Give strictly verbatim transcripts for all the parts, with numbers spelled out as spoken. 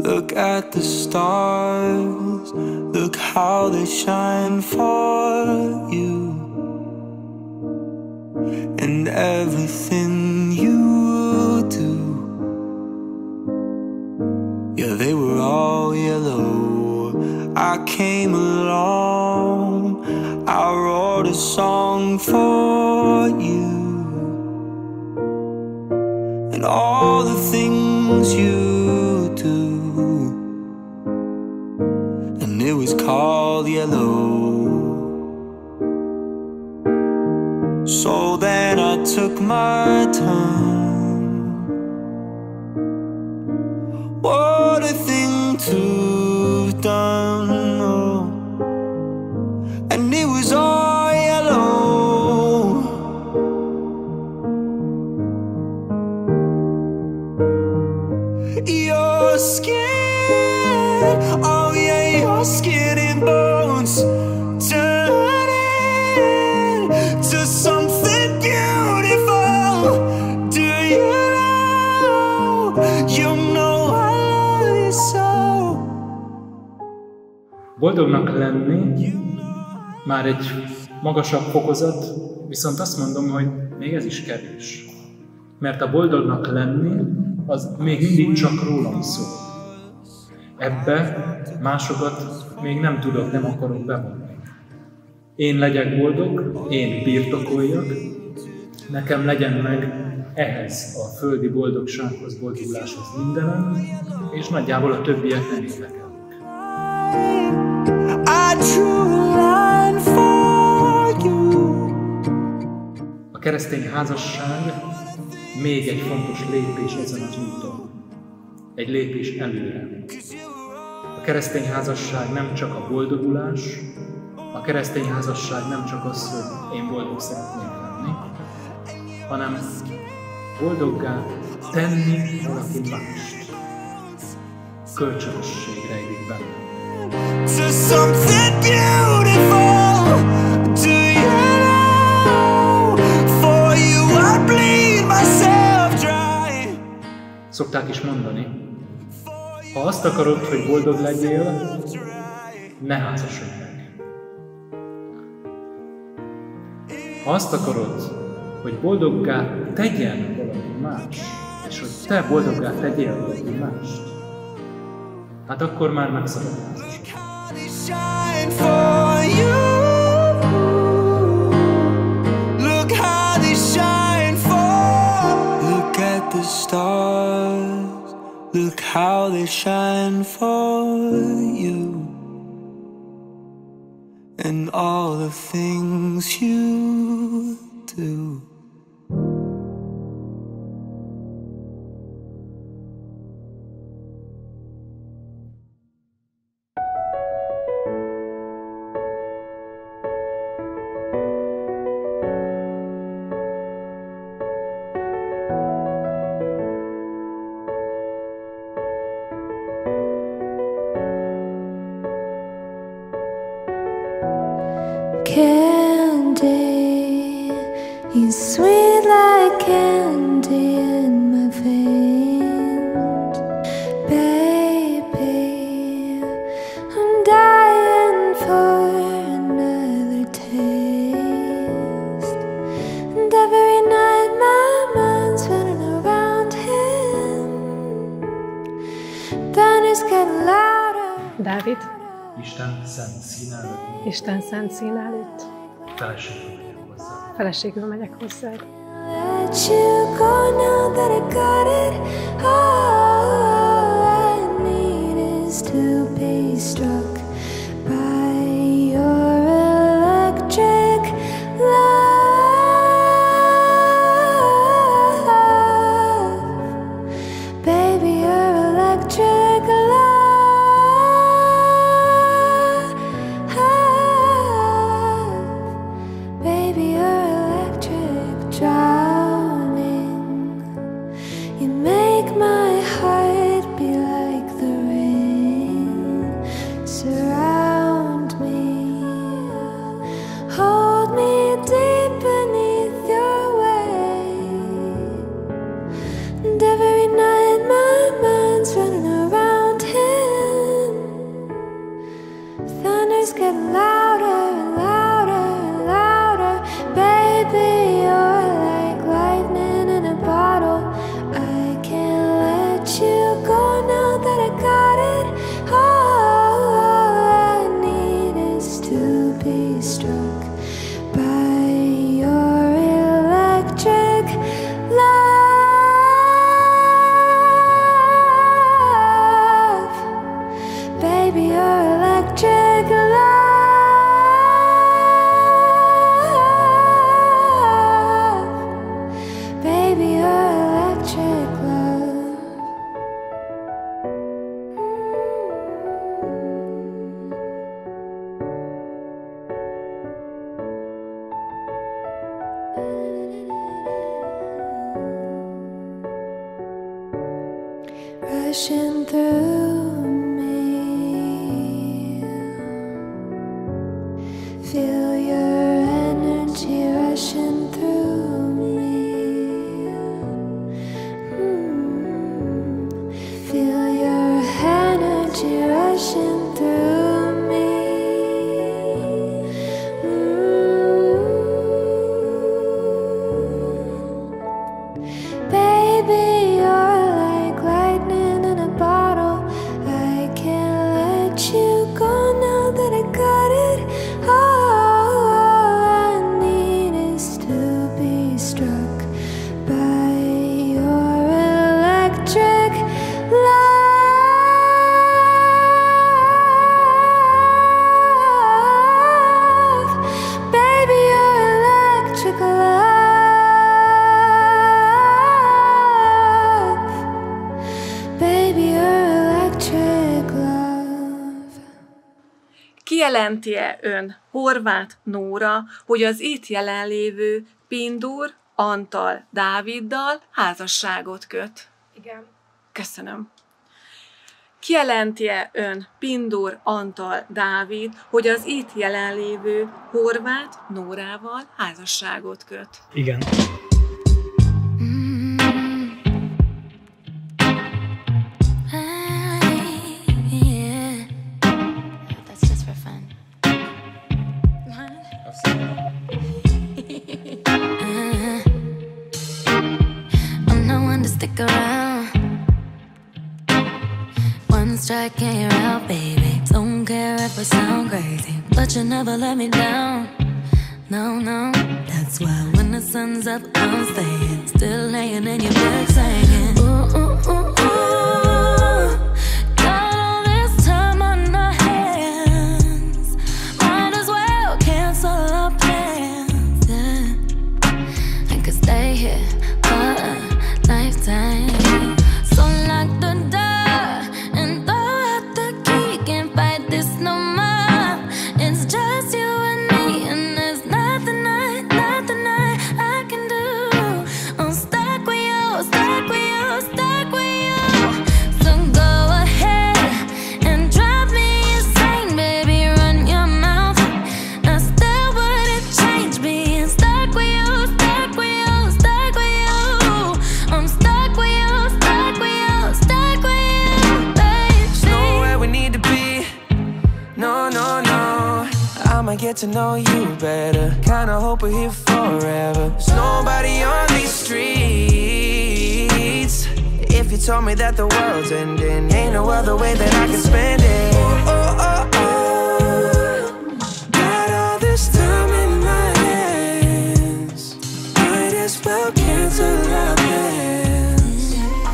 Look at the stars, look how they shine for you. And everything you do, yeah, they were all yellow. I came along, I wrote a song for you. And all the things you do, and it was called yellow. So then I took my time. What a thing to have done, oh. And it was all yellow. Your skin, oh yeah, your skin and bones turning to something beautiful. Do you know, you know I love you so. Boldognak lenni már egy magasabb fokozat, viszont azt mondom, hogy még ez is kevés. Mert a boldognak lenni, az még mindig csak rólam szól. Ebbe másokat még nem tudok, nem akarok bevonni. Én legyek boldog, én birtokoljak, nekem legyen meg ehhez a földi boldogsághoz, boldoguláshoz mindenem, és nagyjából a többiek nem érdekelnek. A keresztény házasság még egy fontos lépés ezen az úton. Egy lépés előre. A keresztény házasság nem csak a boldogulás, a keresztény házasság nem csak az, hogy én boldog szeretnék lenni, hanem boldoggá tenni valaki mást. Kölcsönösség rejlik benne. Szokták is mondani, ha azt akarod, hogy boldog legyél, ne házasodj meg. Ha azt akarod, hogy boldoggá tegyen valaki más, és hogy te boldoggá tegyél valaki mást, hát akkor már meg szabad házasodni. The stars, look how they shine for you. And all the things you do. Candy, you sweet like candy in my veins. Baby, I'm dying for another taste. And every night my mind's running around him. Thunders get louder. Dávid, Isten szent szín előtt. Isten szent szín előtt. Feleségül megyek hozzá. Feleségül megyek hozzád. Let you go now that I got it. All I need is to be struck by your electric love. Baby, your electric love. Baby, you're electric, drowning. You make my heart be like the rain. Surround me, hold me deep beneath your weight. And every night my mind's running around him. rushing through me. Feel your energy rushing through me. Mm. Feel your energy rushing through me. Baby, you're like lightning in a bottle. I can't let you go now that I got it. All I need is to be struck by your electric love. Baby, your electric love. Kijelenti-e ön, Horváth Nóra, hogy az itt jelenlévő Pindur Antal Dáviddal házasságot köt? Igen. Köszönöm. Kijelenti-e ön, Pindur Antal Dávid, hogy az itt jelenlévő Horváth Nórával házasságot köt? Igen. Stick around. One strike and you're out, baby. Don't care if I sound crazy, but you never let me down. No, no. That's why when the sun's up, I'm staying. Still laying in your bed singing. Ooh, ooh, ooh, ooh. Got all this time on our hands. Might as well cancel our plans. Yeah. I could stay here for a lifetime. So lock the door and throw out the key. Can't fight this no more. It's just you and me, and there's nothing I, nothing I, I can do. I'm stuck with you, stuck with you, stuck with you. So go ahead and drive me insane, baby. Run your mouth. I still wouldn't change being stuck with you, stuck with you, stuck with you. I'm stuck with you, stuck with you, stuck with you, baby. There's nowhere we need to be. No, no, no. I'ma get to know you better. Kinda hope we're here forever. There's nobody on these streets. If you told me that the world's ending, ain't no other way that I can spend it. Oh, oh, oh, oh. Got all this time in my hands. Might as well cancel our plans.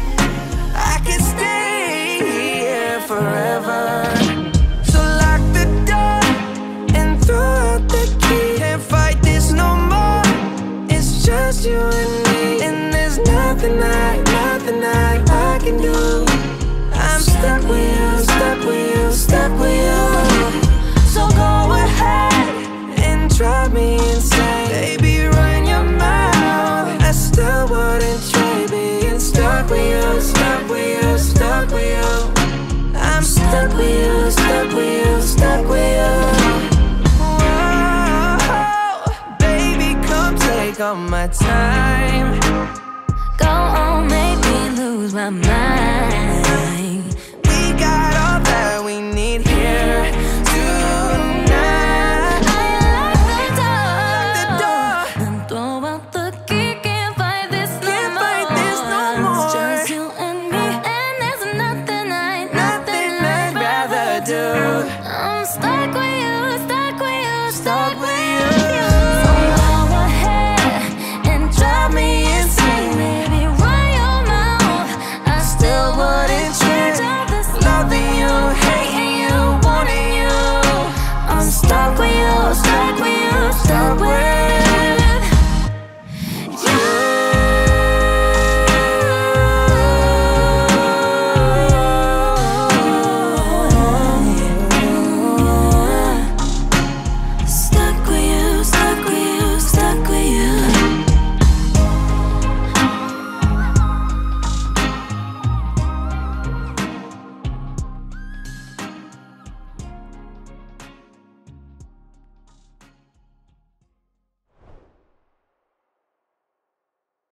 I could stay here forever. So lock the door and throw out the key. Can't fight this no more. It's just you and me, and there's nothing I, nothing I, I can do. I'm stuck with you, stuck with you, stuck with you. So go ahead and drive me insane, baby. Run your mouth. I still wouldn't trade being stuck with you, stuck with you, stuck with you. I'm stuck with you, stuck with you, stuck with you. Whoa, baby, come take all my time. Go on, make me lose my mind.